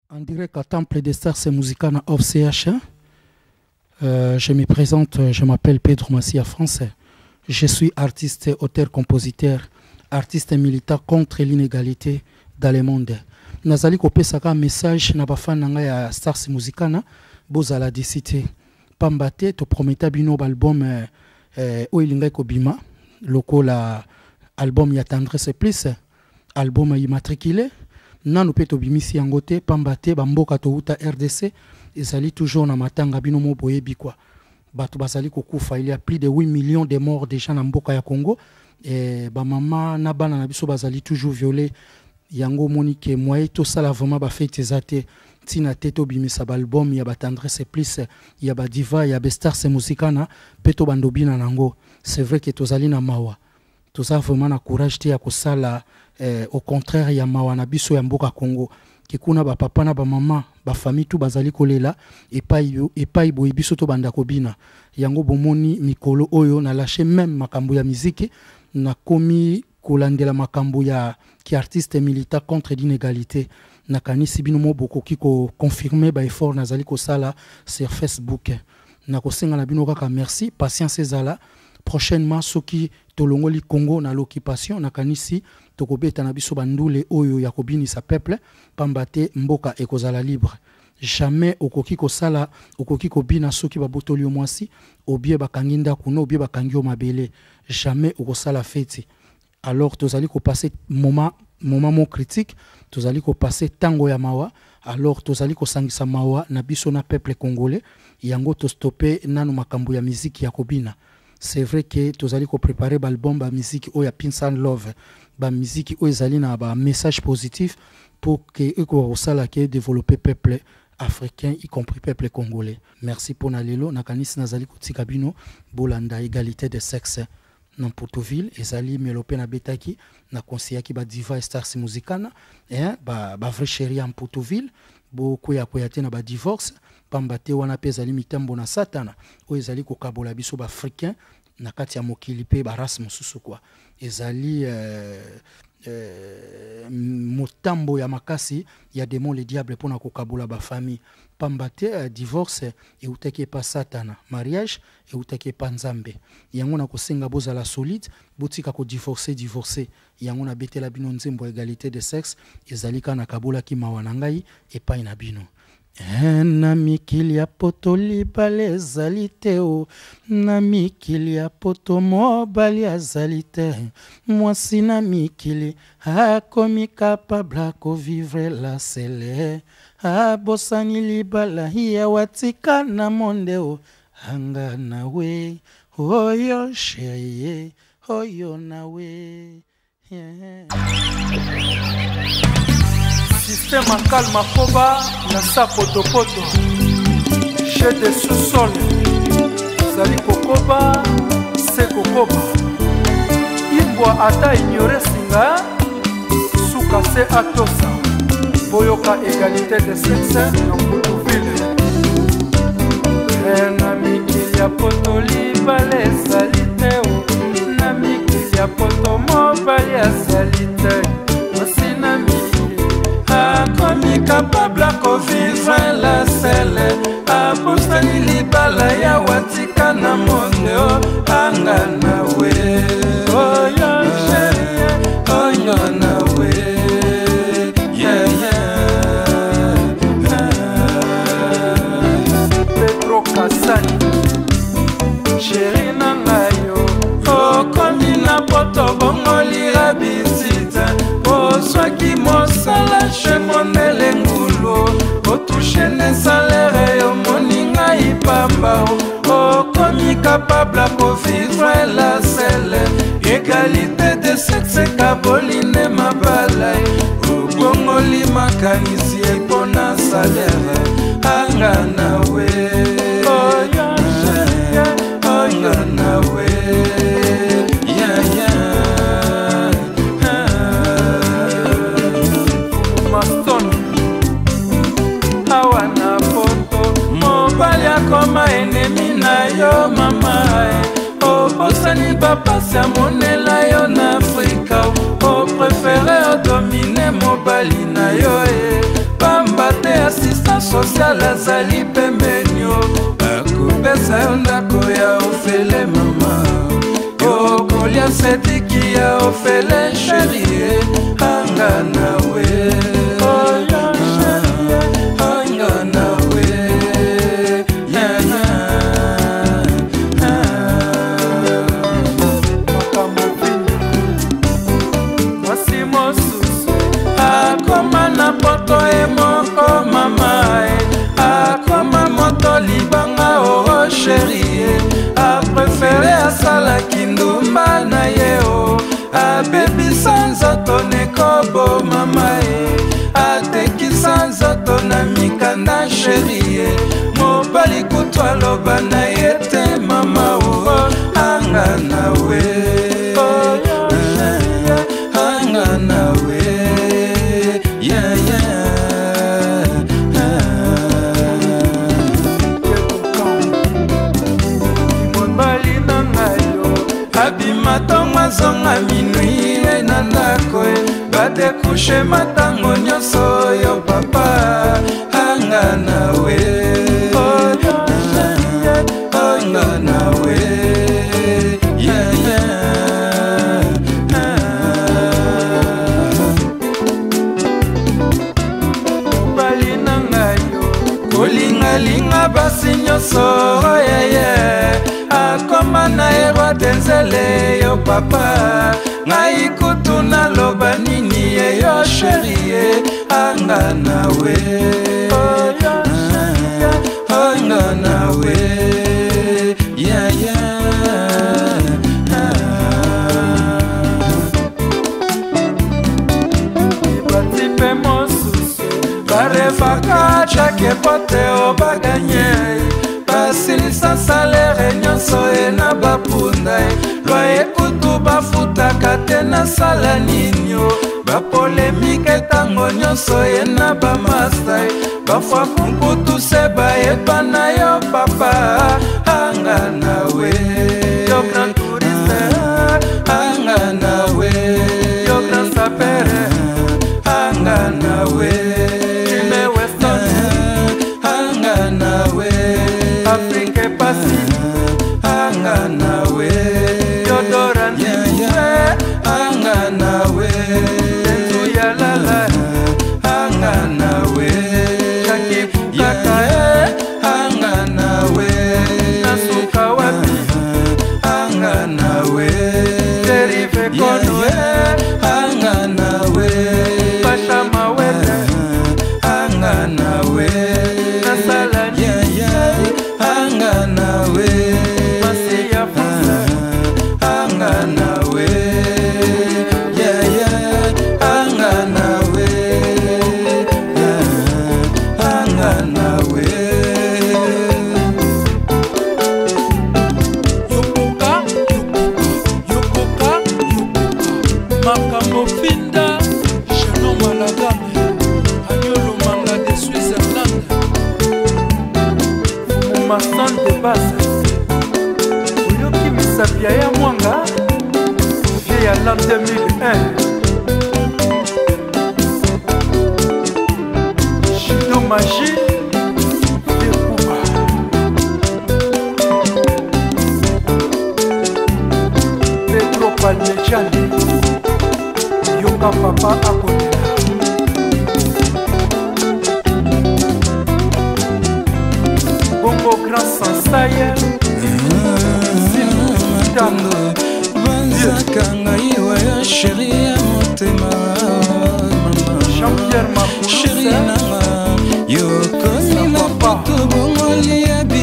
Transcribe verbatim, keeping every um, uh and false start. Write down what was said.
En direct à Temple des Stars, c'est Musicana of C H. Euh, je me présente, je m'appelle Pedro Massia français. Je suis artiste, auteur, compositeur, artiste militant contre l'inégalité dans le monde. Nazali kopesaka message na bafana nga ya Stars Musicana bozala décité. Pambate to prometa bino album euh oilinga kobima lokola album ya Tendresse Plus, album immatriculé. Nanu pe to bimisi yango te pambate bamboka to uta R D C ezali toujours na matanga bino mo boyebi kwa bato basali kokufa. Il y a plus de huit millions de morts déjà na mboka ya Congo et ba mama na bana na biso bazali toujours violé yango monique moye to sala vraiment ba fête zate tina te to bimisa ba album ya ba Tendresse Plus ya ba diva ya ba Stars Musicana pe to bandobina nango. C'est vrai que tozali na mawa tout ça vraiment na courage te ya kosala. Eh, au contraire ya mawana biso ya mboka Congo kikuna ba papa na ba mama ba famille tout bazali kolela epai epai boyi biso to banda kobina yango bomoni mikolo oyo na lâché même makambo ya musique na komi kolandela makambo ya ki artiste militant contre l'inégalité na kanisi bino mo boko kiko confirmer ba effort nazali ko sala sur Facebook na kosenga na bino kaka merci patience ezala prochainement soki tolongoli Congo na l'occupation na kanisi tokobeta na biso bandule oyo ya kobinisa peuple pambate mboka ekozala libre. Jamais okoki kosala okoki kobina soki babotoli omwasi obie bakangi ndako no obie bakangi mabele. Jamais okosala fete. Alors tozali ko passer moment moment mo critique, tozali ko passer tango ya mawa. Alors tozali ko sangisa mawa na biso na peuple congolais yango to stopper nanu makambo ya musique ya kobina. C'est vrai que tozali ko préparer l'album ba musique oya Peace and Love ba musique oyo ezali na ba message positif pour que eko sala ke développer peuple africain y compris peuple congolais. Merci pour na lelo na kanisi nazali kotika bino bolanda égalité de sexe na Portoville ezali melope na betaki na conseiller ki ba diva Stars Musicana hein ba ba vrai chéri en Portoville beaucoup ya koyate na ba divorce pambate wana pe ezali mitambo na satana oyo ezali kokabola biso ba africain na kati ya mokili pe ba race mosusu kwa ezali euh, euh, motambo ya makasi ya démon le diable pona kokabola ba famille pambate uh, divorce e utake pa satana mariage e utake pa nzambe yango na kosenga bozala solide botika ko divorcer divorcer yango na betela bino nzembo égalité de sexe ezali kana kabola ki mawana ngai e pa ina bino. Na mikili ya poto libale ezali te o na mikili ya poto mobali azali te mwasi na mikili akomi capable kovivre la sele abosani libala ya watika na monde o anga nawe oyo sheye oyo nawe yeah. Système en calme koba na sa poto poto chez des sous-sols sali kokoba se kokoba imbwa ata ignore singa suka se atosa boyoka égalité de sexe na Portoville na mikili ya poto libale ezali te na mikili ya poto mobali azali te osina akomi capable à vivre la selle abostani libala ya watika na monde o anga nawe oyo chérie oyo nawe yeah yeah Pedro Kasani chérie nangayo okomi na poto bongoli rabisita oswaki mosala chemonele ngulo otouche ne salaire yo moninga ipamba okomi capable à vivre la selle égalité de sexe kaboline mabala ubongoli makanisi epona salaire anga nawe oyo oyo nawe yeah yeah koma ennemi na yo mama obosani bapasi amonela yo na Afrika o préféré odomine mobali na yo e pamba te social azali pembenio akopesa yo ndako ya ofele mama okolia setiki ya ofele sherie anga nawe anga nawe mwasi mosusu akoma na poto e moko mama akoma moto libanga o sherie apréféré asalaki ndumba na ye o abebisa nzoto nekobo mama e atekisa nzoto na mikanda sherie mobali kutu aloba na ye te mama o anga nawe anga nawe yeah, yeah. Mobali na ngayo abima tongo azonga minui e na ndako e badekushe matango nyonso yo papa anga nawe anga nawe yeah, yeah. Mobali na ngayo kolingalinga basi nyonso yeye akoma na erwa denzele yo papa ngai kutu naloba nini ye yo sherie anga nawe anga nawe yeah, yeah. Ibatipe mosusu barefaka chake pote o baganye basilisa salere nyonso e na bapunda e lwa ekutu bafutaka te na sala ninio bapolemike ntango nyonso e na bamasta e bafwa kumputu se bayepa na yo papa anga nawe yo grand touriste anga nawe yo grand sapere anga nawe Jimmy Weston anga nawe Afrique pasi anga nawe Yodora ndiwe anga nawe Tenzu ya lala anga nawe Jackie Bukaka anga nawe Nasuka wapi anga nawe Jerife Kono anga nawe Pasha Mawete anga nawe Nasala anga nawe Masia Fusa anga nawe yeah, yeah. anga nawe yeah. anga nawe yokoka yokoka yokoka makambo finda Cheno Malagame Agnolo Manga de Switzerland Marsan de base Oyoki misapia ya mwanga Vie ya l'an deux mille un Chido Magie de Kuba Pedro Palmejani Yoka papa akonela Bongo grand sansaye Tando Banzakanga iwa ya chéri ya motema Jean-Pierre Mapoulousa Chéri nanga Yoko ni mapoto bongoli ya